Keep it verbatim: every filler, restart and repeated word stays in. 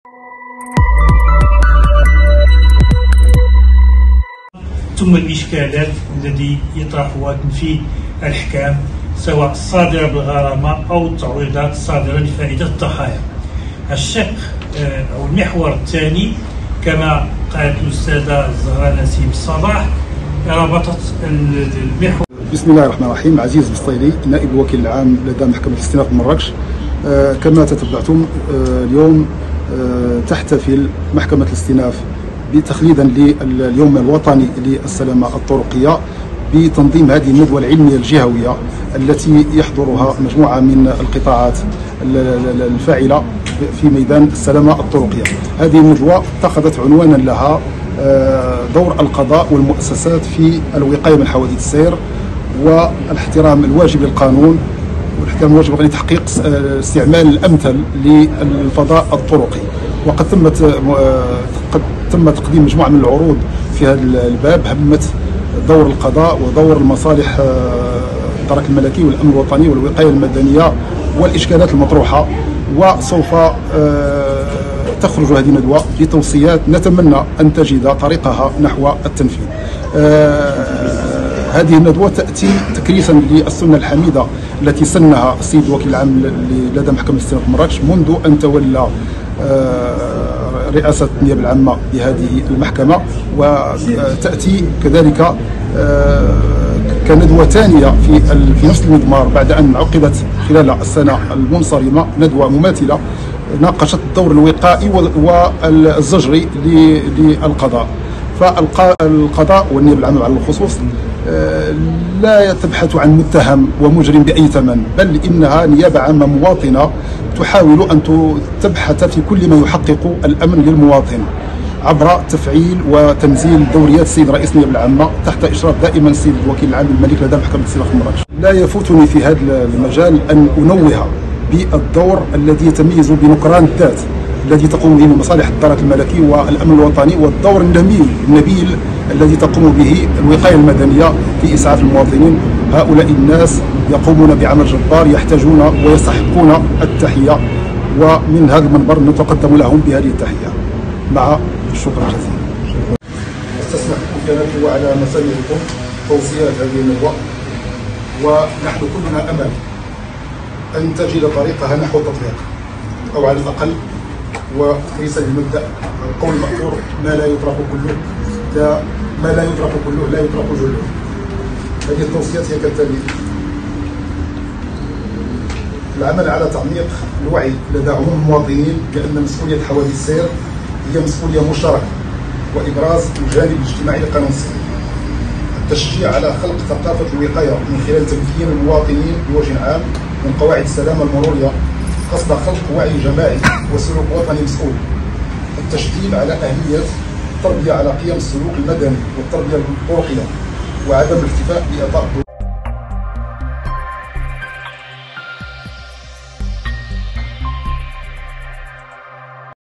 ثم الإشكالات التي يطرحها تنفيذ الأحكام سواء الصادرة بالغرامة أو التعويضات الصادرة لفائدة الضحايا. الشق أو المحور الثاني كما قالت الأستاذة الزهراء نسيم الصباح ربطت المحور. بسم الله الرحمن الرحيم. عزيز بسطيلي نائب الوكيل العام لدى محكمة الاستئناف بمراكش. آه كما تتبعتم آه اليوم آه تحتفل محكمة الاستئناف بتخليدا لليوم الوطني للسلامة الطرقية بتنظيم هذه الندوة العلمية الجهوية التي يحضرها مجموعة من القطاعات الفاعلة في ميدان السلامة الطرقية. هذه الندوة اتخذت عنوانا لها دور القضاء والمؤسسات في الوقاية من حوادث السير والاحترام الواجب للقانون والاحترام الواجب لتحقيق الاستعمال الأمثل للفضاء الطرقي. وقد تمت قد تم تقديم مجموعة من العروض في هذا الباب همت دور القضاء ودور المصالح الدرك الملكي والأمن الوطني والوقاية المدنية والإشكالات المطروحة. وسوف تخرج هذه الندوة بتوصيات نتمنى أن تجد طريقها نحو التنفيذ. هذه الندوة تأتي تكريسا للسنة الحميدة التي سنها السيد الوكيل العام لدى محكمة الاستئناف بمراكش منذ أن تولى رئاسة النيابة العامة بهذه المحكمة، وتأتي كذلك كندوة ثانية في في نفس المضمار بعد أن عقدت خلال السنة المنصرمة ندوة مماثلة ناقشت الدور الوقائي والزجري للقضاء. فالقضاء والنيابة العامة على الخصوص لا تبحث عن متهم ومجرم بأي ثمن، بل إنها نيابة عامة مواطنة تحاول أن تبحث في كل ما يحقق الأمن للمواطن عبر تفعيل وتنزيل دوريات السيد رئيس النيابة العامة تحت إشراف دائما السيد الوكيل العام الملك لدى محكمة الاستئناف بمراكش. لا يفوتني في هذا المجال أن أنوه بالدور الذي يتميز بنكران الذات الذي تقوم به مصالح الدرك الملكي والأمن الوطني، والدور النبيل النبيل الذي تقوم به الوقاية المدنية في إسعاف المواطنين. هؤلاء الناس يقومون بعمل جبار يحتاجون ويستحقون التحية، ومن هذا المنبر نتقدم لهم بهذه التحية مع الشكر الجزيل. استسمح بكم على مسامعكم توصيات هذه الندوة، ونحن كلنا أمل أن تجد طريقها نحو التطبيق، أو على الأقل وليس المبدأ القول المأثور ما لا يترك كله لا ما لا يترك كله لا يترك جله. هذه التوصيات هي كالتالي: العمل على تعميق الوعي لدى عموم المواطنين بأن مسؤولية حوادث السير هي مسؤولية مشتركة، وإبراز الجانب الاجتماعي لقانون السير. التشجيع على خلق ثقافة الوقاية من خلال تمكين المواطنين بوجه عام من قواعد السلامة المرورية قصد خلق وعي جماعي وسلوك وطني مسؤول. التشديد على أهمية التربية على قيم السلوك المدني والتربية الطرقية، وعدم الاكتفاء بإعطاء